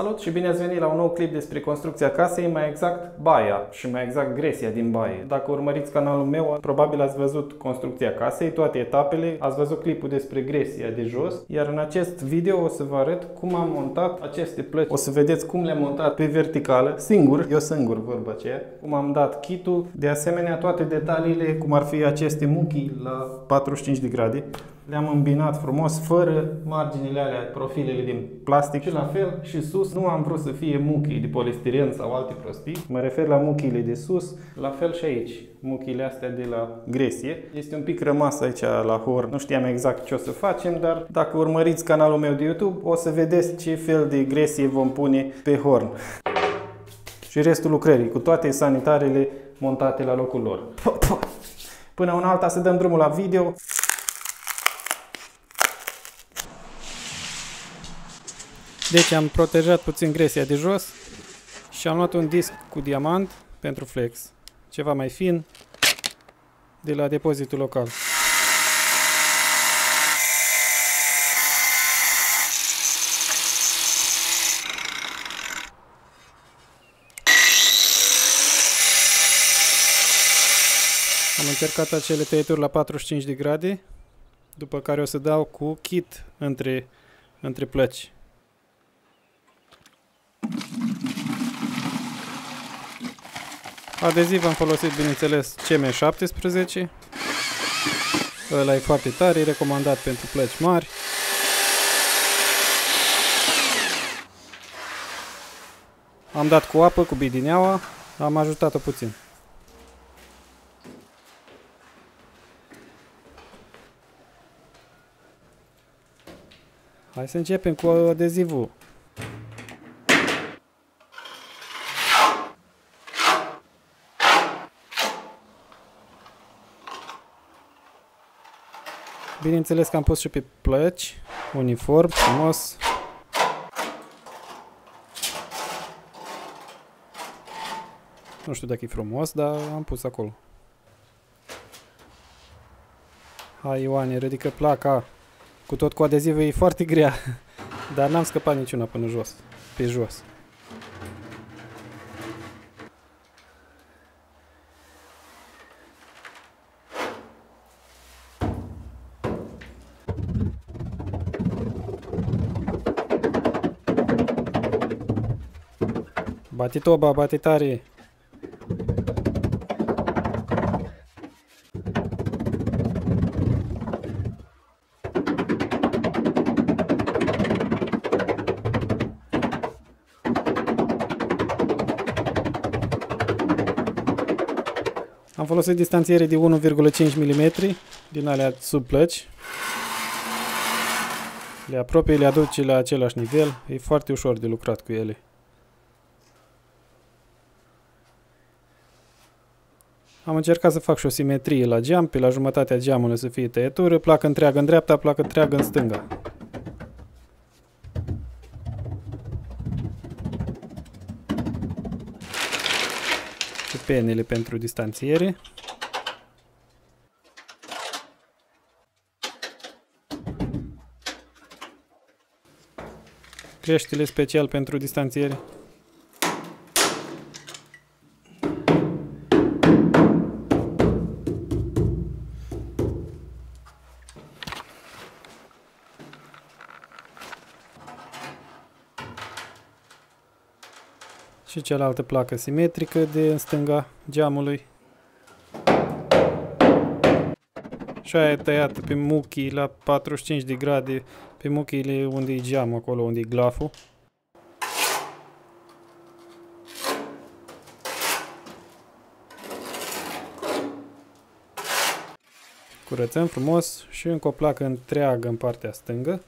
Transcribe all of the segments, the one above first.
Salut și bine ați venit la un nou clip despre construcția casei, mai exact baia și mai exact gresia din baie. Dacă urmăriți canalul meu, probabil ați văzut construcția casei, toate etapele, ați văzut clipul despre gresia de jos, iar în acest video o să vă arăt cum am montat aceste plăci. O să vedeți cum le-am montat pe verticală, singur, vorba aceea, cum am dat kitul, de asemenea toate detaliile, cum ar fi aceste muchii la 45 de grade. Le-am îmbinat frumos, fără marginile alea, profilele din plastic și la fel și sus. Nu am vrut să fie muchii de polistiren sau alte prostii. Mă refer la muchiile de sus, la fel și aici. Muchiile astea de la gresie. Este un pic rămas aici la horn. Nu știam exact ce o să facem, dar dacă urmăriți canalul meu de YouTube, o să vedeți ce fel de gresie vom pune pe horn. Și restul lucrării, cu toate sanitarele montate la locul lor. Până una alta să dăm drumul la video. Deci am protejat puțin gresia de jos și am luat un disc cu diamant pentru flex, ceva mai fin, de la depozitul local. Am încercat acele tăieturi la 45 de grade, după care o să dau cu kit între plăci. Adeziv am folosit, bineînțeles, CM17. Ăla e foarte tare, e recomandat pentru plăci mari. Am dat cu apă, cu bidineaua, am ajutat-o puțin. Hai să începem cu adezivul. Bineînțeles că am pus și pe plăci, uniform, frumos. Nu știu dacă e frumos, dar am pus acolo. Hai, Ioane, ridică placa. Cu tot cu adezivul e foarte grea, dar n-am scăpat niciuna până jos, pe jos. Bate toba, bate tare. Am folosit distanțiere de 1,5 mm din alea sub plăci. Le apropie, le aduce la același nivel. E foarte ușor de lucrat cu ele. Am încercat să fac și o simetrie la geam, pe la jumătatea geamului să fie tăietură, placă întreagă în dreapta, placă întreagă în stânga. Și penele pentru distanțiere. Creștile special pentru distanțiere. Și cealaltă placă simetrică de în stânga geamului. Și aia e tăiată pe muchii la 45 de grade, pe muchiile unde e geamul, acolo unde e glaful. Curățăm frumos și încă o placă întreagă în partea stângă.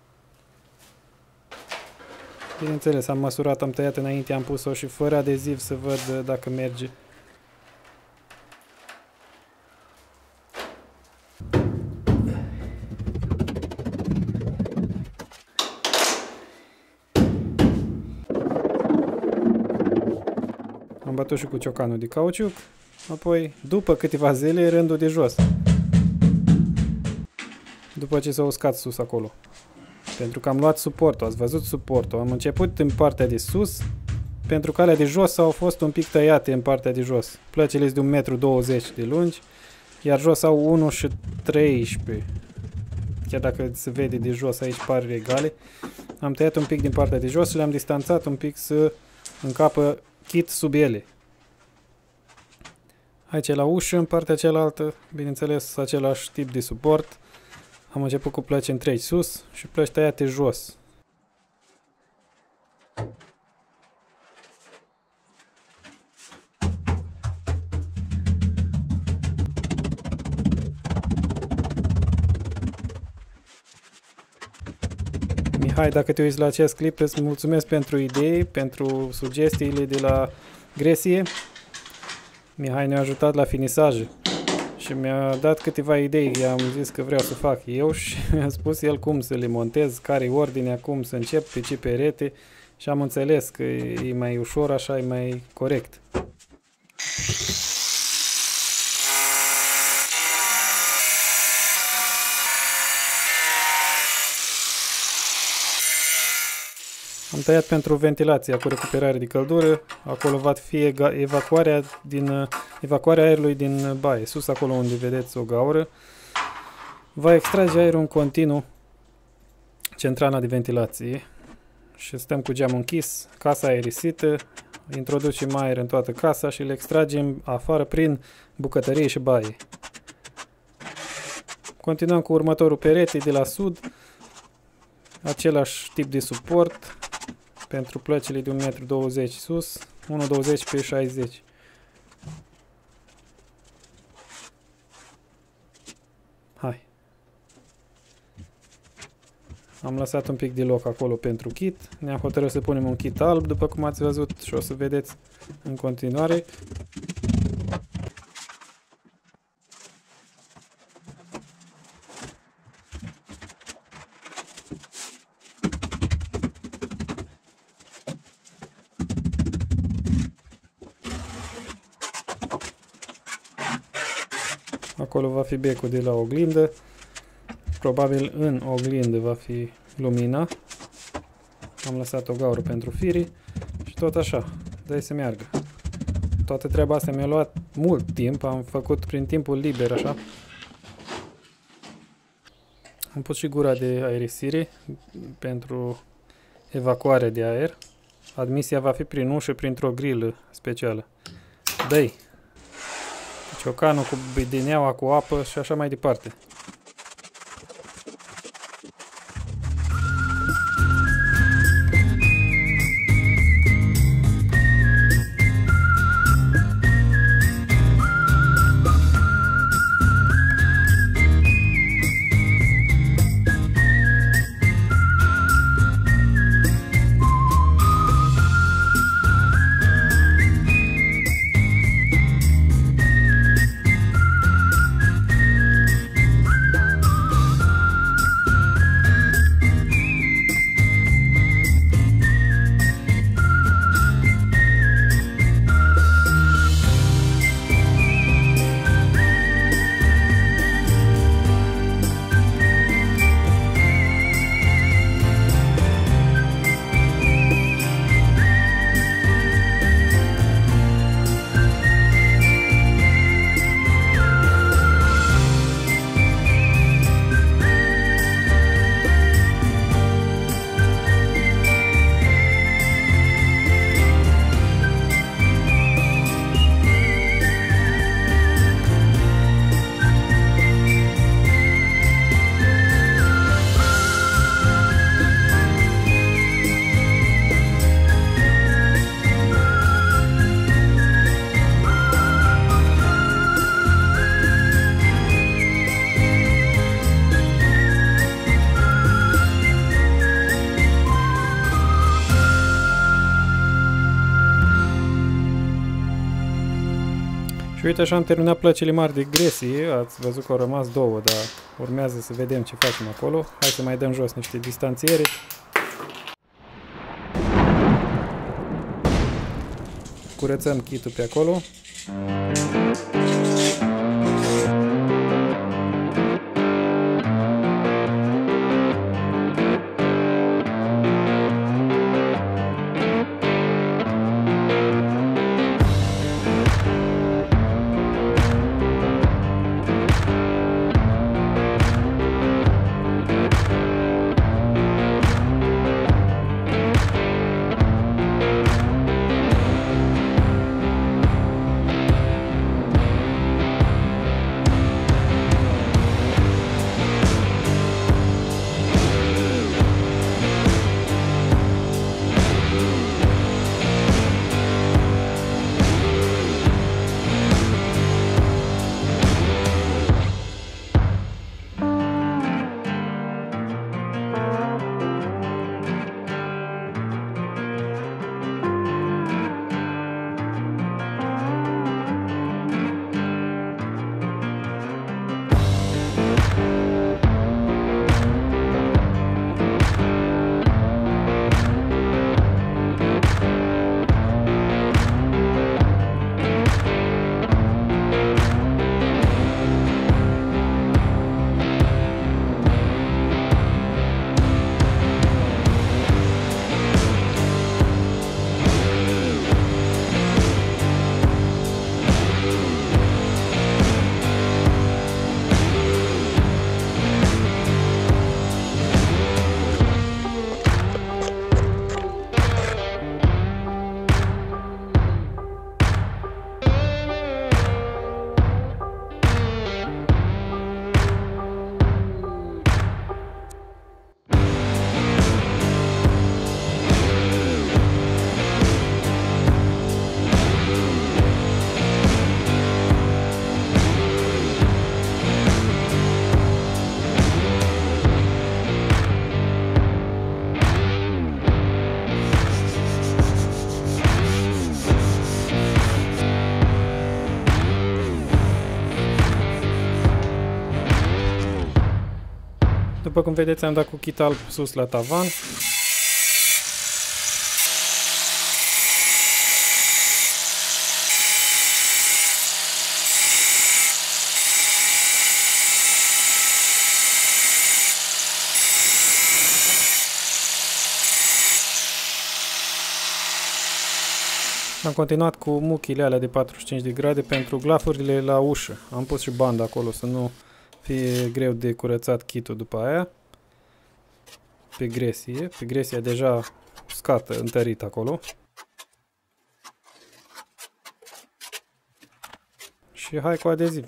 Bineînțeles, am măsurat, am tăiat înainte, am pus-o și fără adeziv să văd dacă merge. Am bătut și cu ciocanul de cauciuc, apoi, după câteva zile, rândul de jos. După ce s-a uscat sus acolo, Pentru că am luat suportul, ați văzut suportul. Am început în partea de sus, pentru că alea de jos au fost un pic tăiate în partea de jos. Plăcile sunt de 1,20 m de lungi, iar jos au 1,13 m. Chiar dacă se vede de jos aici pare egale. Am tăiat un pic din partea de jos și le-am distanțat un pic să încapă kit sub ele. Aici la ușă, în partea cealaltă, bineînțeles același tip de suport. Am început cu plăci întregi sus și plăci tăiate jos. Mihai, dacă te uiți la acest clip, îți mulțumesc pentru idei, pentru sugestiile de la Gresie. Mihai ne-a ajutat la finisaje și mi-a dat câteva idei. I-am zis că vreau să fac eu și mi-a spus el cum să le montez, care-i ordinea, cum să încep, pe ce perete și am înțeles că e mai ușor așa, e mai corect. Am tăiat pentru ventilația cu recuperare de căldură, acolo va fi evacuarea aerului din baie, sus acolo unde vedeți o gaură. Va extrage aerul în continuu centrala de ventilație și stăm cu geamul închis, casa aerisită, introducem aer în toată casa și le extragem afară prin bucătărie și baie. Continuăm cu următorul perete de la sud, același tip de suport. Pentru plăcile de 1,20 m sus, 1,20 pe 60. Hai. Am lăsat un pic de loc acolo pentru kit. Ne-am hotărât să punem un kit alb, după cum ați văzut și o să vedeți în continuare. Acolo va fi becul de la oglindă. Probabil în oglindă va fi lumina. Am lăsat o gaură pentru firii și tot așa, dă-i să meargă. Toată treaba asta mi-a luat mult timp, am făcut prin timpul liber așa. Am pus și gura de aerisire pentru evacuare de aer. Admisia va fi prin ușă, printr-o grilă specială. Dă-i! Ciocanul cu bidineaua, cu apă și așa mai departe. Și uite, așa am terminat plăcile mari de Gresie. Ați văzut că au rămas două, dar urmează să vedem ce facem acolo. Hai să mai dăm jos niște distanțiere. Curățăm kitul pe acolo. După cum vedeți, am dat cu kit alb sus la tavan. Am continuat cu muchile alea de 45 de grade pentru glafurile la ușă. Am pus și bandă acolo să nu fie greu de curățat kitul după aia. Pe gresie. Pe gresia deja uscată, întărit acolo. Și hai cu adeziv.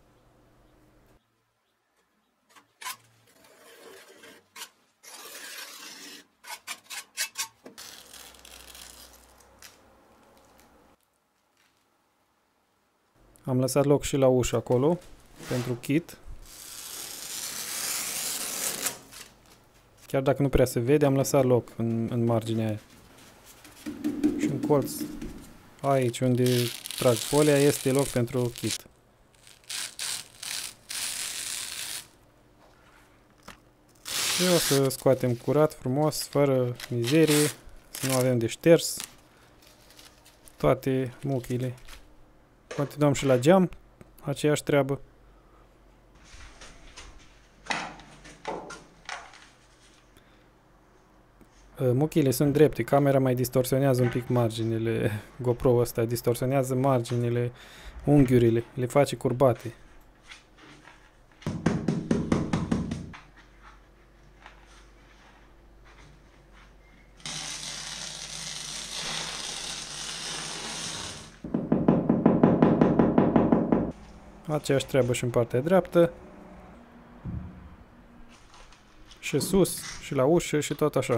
Am lăsat loc și la ușă acolo, pentru kit. Chiar dacă nu prea se vede, am lăsat loc în marginea aia. Și în colț, aici unde trag folia, este loc pentru kit. Și o să scoatem curat, frumos, fără mizerie, să nu avem de șters toate muchile. Continuăm și la geam, aceeași treabă. Muchile sunt drepte, camera mai distorsionează un pic marginile, GoPro ăsta distorsionează marginile, unghiurile, le face curbate. Aceeași treabă și în partea dreaptă. Și sus, și la ușă, și tot așa.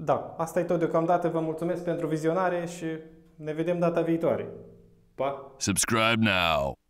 Da, asta e tot deocamdată. Vă mulțumesc pentru vizionare și ne vedem data viitoare. Pa! Subscribe now.